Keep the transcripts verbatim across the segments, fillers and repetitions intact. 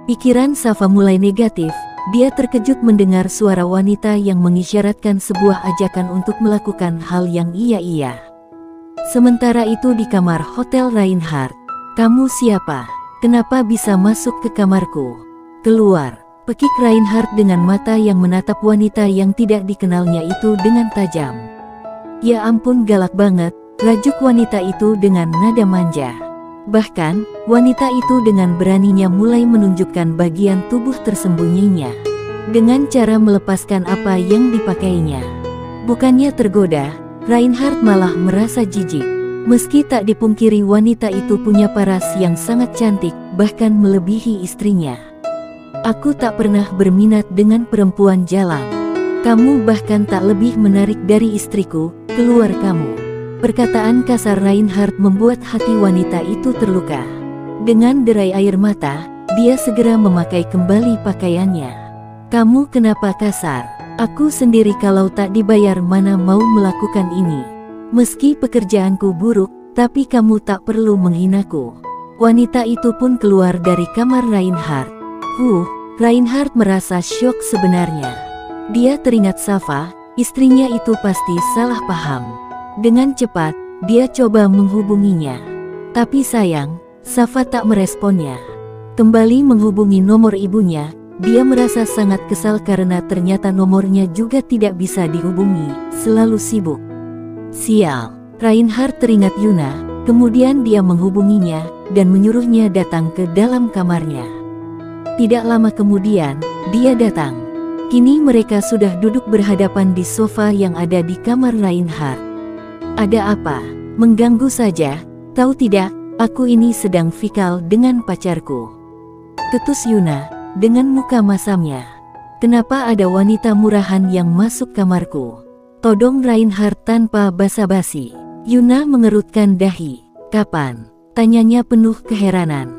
Pikiran Safa mulai negatif. Dia terkejut mendengar suara wanita yang mengisyaratkan sebuah ajakan untuk melakukan hal yang iya-iya. Sementara itu di kamar Hotel Reinhardt. "Kamu siapa? Kenapa bisa masuk ke kamarku? Keluar!" Pekik Reinhardt dengan mata yang menatap wanita yang tidak dikenalnya itu dengan tajam. "Ya ampun, galak banget," rajuk wanita itu dengan nada manja. Bahkan, wanita itu dengan beraninya mulai menunjukkan bagian tubuh tersembunyinya, dengan cara melepaskan apa yang dipakainya. Bukannya tergoda, Reinhardt malah merasa jijik. Meski tak dipungkiri wanita itu punya paras yang sangat cantik, bahkan melebihi istrinya. "Aku tak pernah berminat dengan perempuan jalang. Kamu bahkan tak lebih menarik dari istriku, keluar kamu." Perkataan kasar Reinhardt membuat hati wanita itu terluka. Dengan derai air mata, dia segera memakai kembali pakaiannya. "Kamu kenapa kasar? Aku sendiri kalau tak dibayar mana mau melakukan ini. Meski pekerjaanku buruk, tapi kamu tak perlu menghinaku." Wanita itu pun keluar dari kamar Reinhardt. Huh, Reinhardt merasa syok sebenarnya. Dia teringat Safa, istrinya itu pasti salah paham. Dengan cepat, dia coba menghubunginya. Tapi sayang, Safa tak meresponnya. Kembali menghubungi nomor ibunya, dia merasa sangat kesal karena ternyata nomornya juga tidak bisa dihubungi, selalu sibuk. Sial, Reinhardt teringat Yuna, kemudian dia menghubunginya, dan menyuruhnya datang ke dalam kamarnya. Tidak lama kemudian, dia datang. Kini mereka sudah duduk berhadapan di sofa yang ada di kamar Reinhardt. "Ada apa? Mengganggu saja, tahu tidak, aku ini sedang fikal dengan pacarku," ketus Yuna, dengan muka masamnya. "Kenapa ada wanita murahan yang masuk kamarku?" todong Reinhardt tanpa basa-basi. Yuna mengerutkan dahi. "Kapan?" tanyanya penuh keheranan.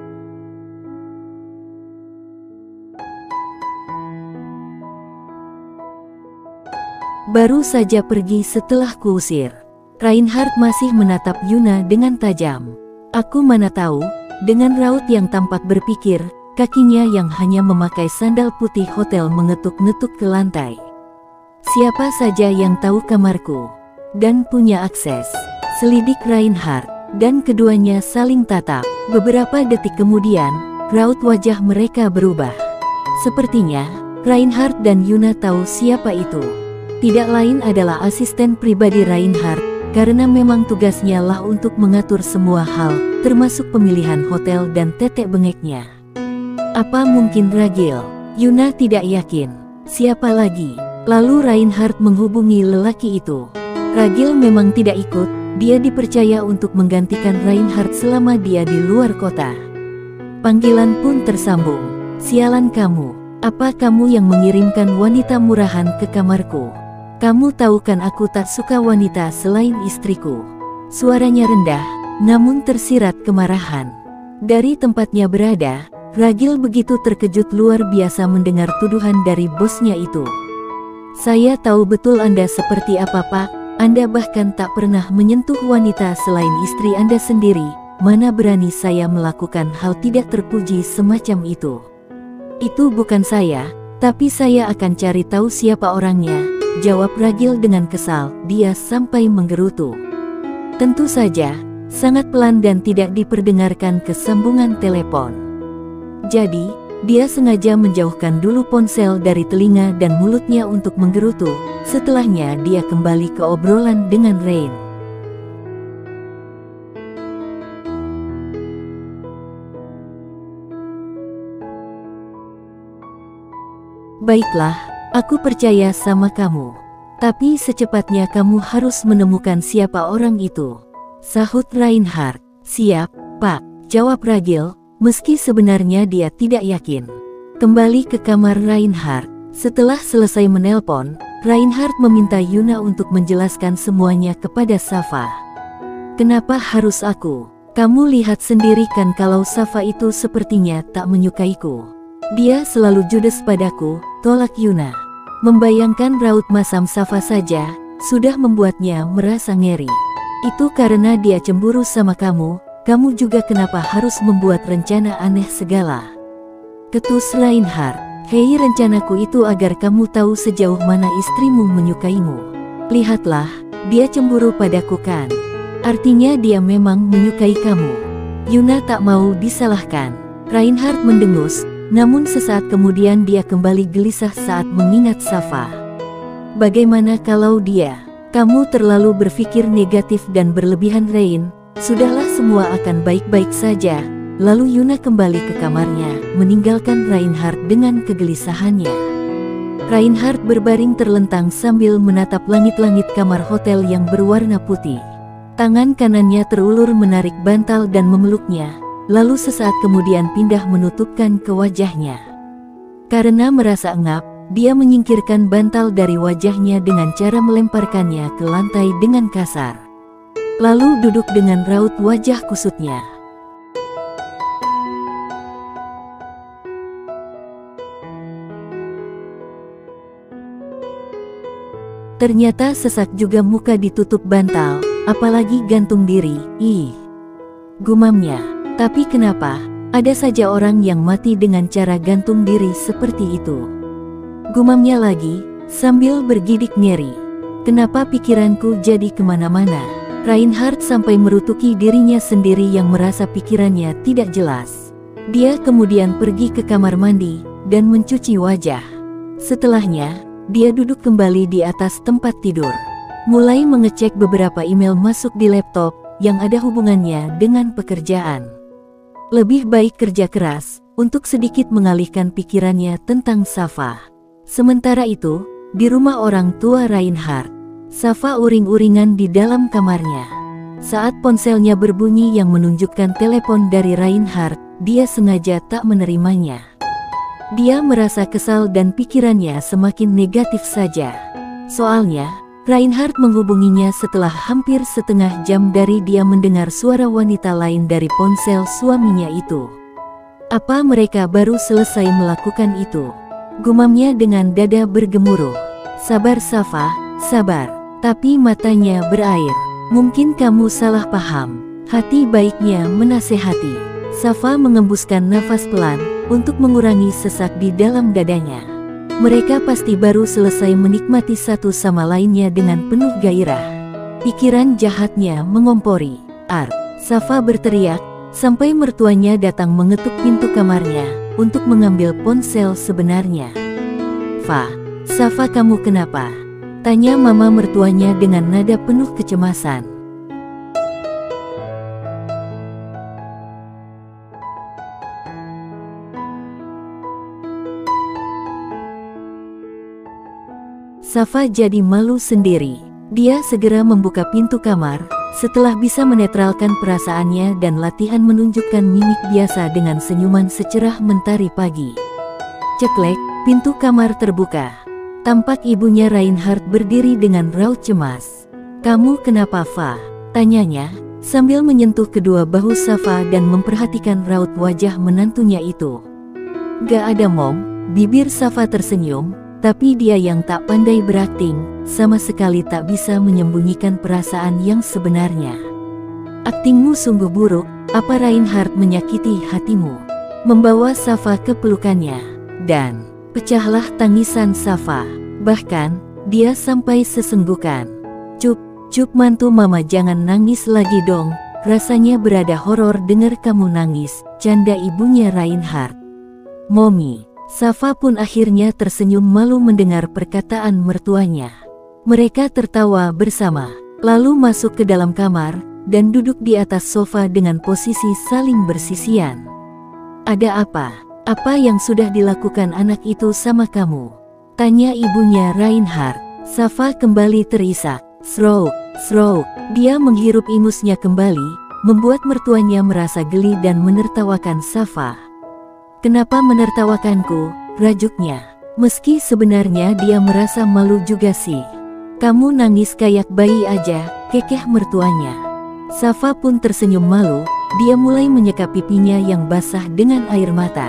"Baru saja pergi setelah kuusir." Reinhardt masih menatap Yuna dengan tajam. "Aku mana tahu," dengan raut yang tampak berpikir, kakinya yang hanya memakai sandal putih hotel mengetuk-ngetuk ke lantai. "Siapa saja yang tahu kamarku dan punya akses?" selidik Reinhardt, dan keduanya saling tatap. Beberapa detik kemudian, raut wajah mereka berubah. Sepertinya, Reinhardt dan Yuna tahu siapa itu. Tidak lain adalah asisten pribadi Reinhardt, karena memang tugasnya lah untuk mengatur semua hal, termasuk pemilihan hotel dan tetek bengeknya. "Apa mungkin Ragil?" Yuna tidak yakin. "Siapa lagi?" Lalu Reinhardt menghubungi lelaki itu. Ragil memang tidak ikut, dia dipercaya untuk menggantikan Reinhardt selama dia di luar kota. Panggilan pun tersambung. "Sialan kamu, apa kamu yang mengirimkan wanita murahan ke kamarku? Kamu tahu kan aku tak suka wanita selain istriku." Suaranya rendah, namun tersirat kemarahan. Dari tempatnya berada, Ragil begitu terkejut luar biasa mendengar tuduhan dari bosnya itu. "Saya tahu betul Anda seperti apa, Pak. Anda bahkan tak pernah menyentuh wanita selain istri Anda sendiri. Mana berani saya melakukan hal tidak terpuji semacam itu." "Itu bukan saya, tapi saya akan cari tahu siapa orangnya," jawab Ragil dengan kesal. Dia sampai menggerutu. Tentu saja, sangat pelan dan tidak diperdengarkan ke sambungan telepon. Jadi, dia sengaja menjauhkan dulu ponsel dari telinga dan mulutnya untuk menggerutu. Setelahnya dia kembali ke obrolan dengan Rain. "Baiklah, aku percaya sama kamu. Tapi secepatnya kamu harus menemukan siapa orang itu," sahut Reinhardt. "Siap, Pak," jawab Ragil, meski sebenarnya dia tidak yakin. Kembali ke kamar Reinhardt. Setelah selesai menelpon, Reinhardt meminta Yuna untuk menjelaskan semuanya kepada Safa. "Kenapa harus aku? Kamu lihat sendiri kan kalau Safa itu sepertinya tak menyukaiku. Dia selalu judes padaku," tolak Yuna. Membayangkan raut masam Safa saja, sudah membuatnya merasa ngeri. "Itu karena dia cemburu sama kamu, kamu juga kenapa harus membuat rencana aneh segala?" ketus Reinhardt. Hei, rencanaku itu agar kamu tahu sejauh mana istrimu menyukaimu. Lihatlah, dia cemburu padaku kan? Artinya dia memang menyukai kamu. Yuna tak mau disalahkan. Reinhardt mendengus, namun sesaat kemudian dia kembali gelisah saat mengingat Safa. Bagaimana kalau dia? Kamu terlalu berpikir negatif dan berlebihan, Rein. Sudahlah, semua akan baik-baik saja. Lalu Yuna kembali ke kamarnya, meninggalkan Reinhardt dengan kegelisahannya. Reinhardt berbaring terlentang sambil menatap langit-langit kamar hotel yang berwarna putih. Tangan kanannya terulur menarik bantal dan memeluknya, lalu sesaat kemudian pindah menutupkan ke wajahnya. Karena merasa engap, dia menyingkirkan bantal dari wajahnya dengan cara melemparkannya ke lantai dengan kasar. Lalu duduk dengan raut wajah kusutnya. Ternyata sesak juga muka ditutup bantal, apalagi gantung diri. Ih, gumamnya. Tapi kenapa ada saja orang yang mati dengan cara gantung diri seperti itu? Gumamnya lagi, sambil bergidik ngeri. Kenapa pikiranku jadi kemana-mana? Reinhardt sampai merutuki dirinya sendiri yang merasa pikirannya tidak jelas. Dia kemudian pergi ke kamar mandi dan mencuci wajah. Setelahnya, dia duduk kembali di atas tempat tidur. Mulai mengecek beberapa email masuk di laptop yang ada hubungannya dengan pekerjaan. Lebih baik kerja keras untuk sedikit mengalihkan pikirannya tentang Safa. Sementara itu, di rumah orang tua Reinhardt, Safa uring-uringan di dalam kamarnya. Saat ponselnya berbunyi yang menunjukkan telepon dari Reinhardt, dia sengaja tak menerimanya. Dia merasa kesal dan pikirannya semakin negatif saja. Soalnya, Reinhardt menghubunginya setelah hampir setengah jam dari dia mendengar suara wanita lain dari ponsel suaminya itu. Apa mereka baru selesai melakukan itu? Gumamnya dengan dada bergemuruh. Sabar Safa, sabar. Tapi matanya berair. Mungkin kamu salah paham. Hati baiknya menasehati. Safa mengembuskan nafas pelan untuk mengurangi sesak di dalam dadanya. Mereka pasti baru selesai menikmati satu sama lainnya dengan penuh gairah. Pikiran jahatnya mengompori. Ar, Safa berteriak, sampai mertuanya datang mengetuk pintu kamarnya untuk mengambil ponsel sebenarnya. Fa, Safa, kamu kenapa? Tanya mama mertuanya dengan nada penuh kecemasan. Safa jadi malu sendiri. Dia segera membuka pintu kamar, setelah bisa menetralkan perasaannya dan latihan menunjukkan mimik biasa dengan senyuman secerah mentari pagi. Ceklek, pintu kamar terbuka. Tampak ibunya Reinhardt berdiri dengan raut cemas. Kamu kenapa, Fa? Tanyanya, sambil menyentuh kedua bahu Safa dan memperhatikan raut wajah menantunya itu. Gak ada, Mom. Bibir Safa tersenyum. Tapi dia yang tak pandai berakting, sama sekali tak bisa menyembunyikan perasaan yang sebenarnya. Aktingmu sungguh buruk, apa Reinhardt menyakiti hatimu? Membawa Safa ke pelukannya, dan pecahlah tangisan Safa. Bahkan, dia sampai sesenggukan. Cup, cup mantu mama, jangan nangis lagi dong, rasanya berada horor dengar kamu nangis, canda ibunya Reinhardt. Mommy. Safa pun akhirnya tersenyum malu mendengar perkataan mertuanya. Mereka tertawa bersama, lalu masuk ke dalam kamar, dan duduk di atas sofa dengan posisi saling bersisian. Ada apa? Apa yang sudah dilakukan anak itu sama kamu? Tanya ibunya Reinhardt. Safa kembali terisak. Stroke, stroke. Dia menghirup ingusnya kembali, membuat mertuanya merasa geli dan menertawakan Safa. Kenapa menertawakanku? Rajuknya. Meski sebenarnya dia merasa malu juga sih. Kamu nangis kayak bayi aja, kekeh mertuanya. Safa pun tersenyum malu, dia mulai menyekap pipinya yang basah dengan air mata.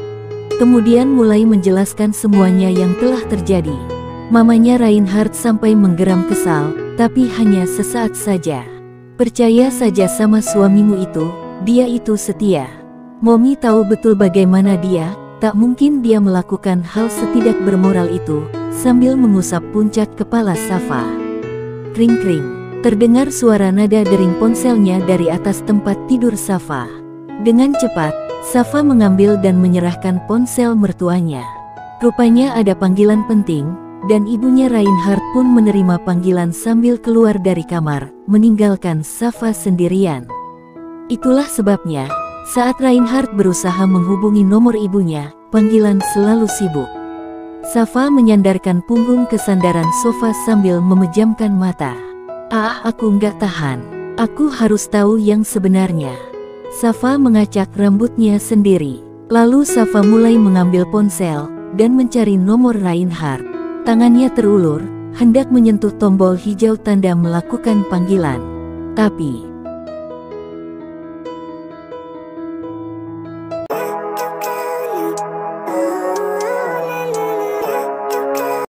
Kemudian mulai menjelaskan semuanya yang telah terjadi. Mamanya Reinhardt sampai menggeram kesal, tapi hanya sesaat saja. Percaya saja sama suamimu itu, dia itu setia. Mommy tahu betul bagaimana dia, Tak mungkin dia melakukan hal setidak bermoral itu, sambil mengusap puncak kepala Safa. Kring-kring, terdengar suara nada dering ponselnya dari atas tempat tidur Safa. Dengan cepat, Safa mengambil dan menyerahkan ponsel mertuanya. Rupanya ada panggilan penting, dan ibunya Reinhard pun menerima panggilan sambil keluar dari kamar, meninggalkan Safa sendirian. Itulah sebabnya, saat Reinhard berusaha menghubungi nomor ibunya, panggilan selalu sibuk. Safa menyandarkan punggung ke sandaran sofa sambil memejamkan mata. Ah, aku nggak tahan. Aku harus tahu yang sebenarnya. Safa mengacak rambutnya sendiri. Lalu Safa mulai mengambil ponsel dan mencari nomor Reinhard. Tangannya terulur, hendak menyentuh tombol hijau tanda melakukan panggilan. Tapi